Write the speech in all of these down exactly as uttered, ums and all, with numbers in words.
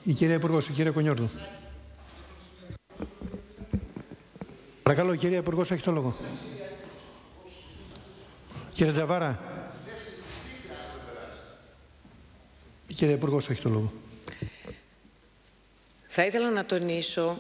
Η κυρία Υπουργός, η κυρία Κονιόρδου. Παρακαλώ, η κυρία Υπουργός έχει το λόγο. Κύριε Τζαβάρα. Η κυρία Υπουργός έχει το λόγο. Θα ήθελα να τονίσω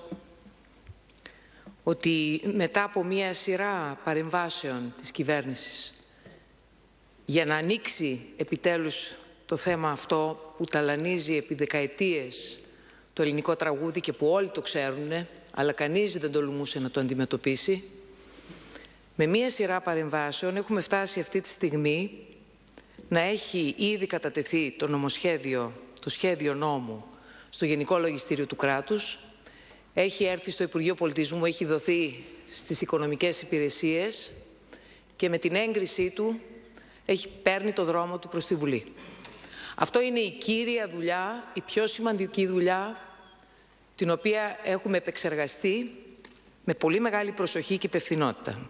ότι μετά από μία σειρά παρεμβάσεων της κυβέρνησης για να ανοίξει επιτέλους το θέμα αυτό που ταλανίζει επί δεκαετίες το ελληνικό τραγούδι και που όλοι το ξέρουν, αλλά κανείς δεν τολμούσε να το αντιμετωπίσει, με μία σειρά παρεμβάσεων έχουμε φτάσει αυτή τη στιγμή να έχει ήδη κατατεθεί το νομοσχέδιο, το σχέδιο νόμου στο Γενικό Λογιστήριο του Κράτους, έχει έρθει στο Υπουργείο Πολιτισμού, έχει δοθεί στις οικονομικές υπηρεσίες και με την έγκρισή του έχει παίρνει το δρόμο του προς τη Βουλή. Αυτό είναι η κύρια δουλειά, η πιο σημαντική δουλειά, την οποία έχουμε επεξεργαστεί με πολύ μεγάλη προσοχή και υπευθυνότητα.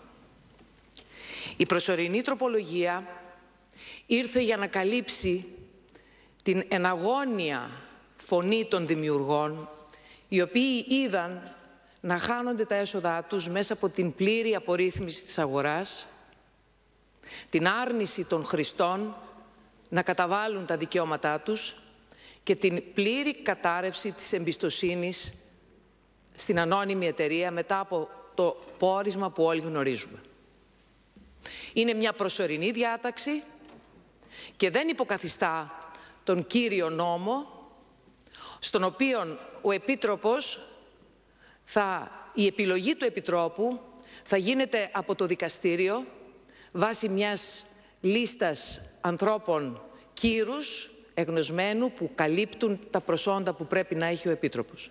Η προσωρινή τροπολογία ήρθε για να καλύψει την εναγώνια φωνή των δημιουργών, οι οποίοι είδαν να χάνονται τα έσοδά τους μέσα από την πλήρη απορρίθμιση της αγοράς, την άρνηση των χρηστών να καταβάλουν τα δικαιώματά τους και την πλήρη κατάρρευση της εμπιστοσύνης στην ανώνυμη εταιρεία μετά από το πόρισμα που όλοι γνωρίζουμε. Είναι μια προσωρινή διάταξη και δεν υποκαθιστά τον κύριο νόμο, στον οποίο ο Επίτροπος, θα, η επιλογή του Επιτρόπου θα γίνεται από το δικαστήριο βάσει μιας λίστας ανθρώπων κύρους, εγνωσμένου, που καλύπτουν τα προσόντα που πρέπει να έχει ο Επίτροπος.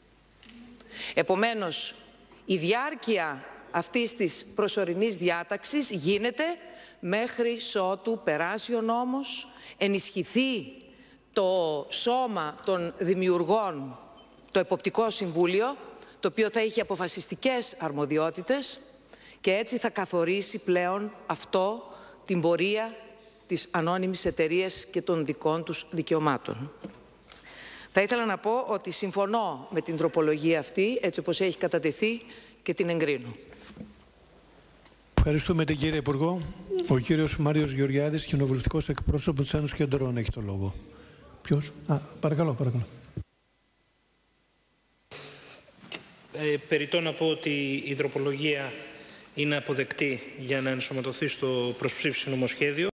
Επομένως, η διάρκεια αυτής της προσωρινής διάταξης γίνεται μέχρι ότου περάσει ο νόμος, ενισχυθεί το σώμα των δημιουργών, το Εποπτικό Συμβούλιο, το οποίο θα έχει αποφασιστικές αρμοδιότητες και έτσι θα καθορίσει πλέον αυτό την πορεία της ανώνυμης εταιρείας και των δικών τους δικαιωμάτων. Θα ήθελα να πω ότι συμφωνώ με την τροπολογία αυτή, έτσι όπως έχει κατατεθεί, και την εγκρίνω. Ευχαριστούμε την κυρία Υπουργό. Ο κύριος Μάριος Γεωργιάδης, κοινοβουλευτικός εκπρόσωπος της Ένωσης Κεντρών, έχει το λόγο. Ποιος? Α, παρακαλώ, παρακαλώ. Ε, περιττώ να πω ότι η τροπολογία είναι αποδεκτή για να ενσωματωθεί στο προσψήφιση νομοσχέδιο.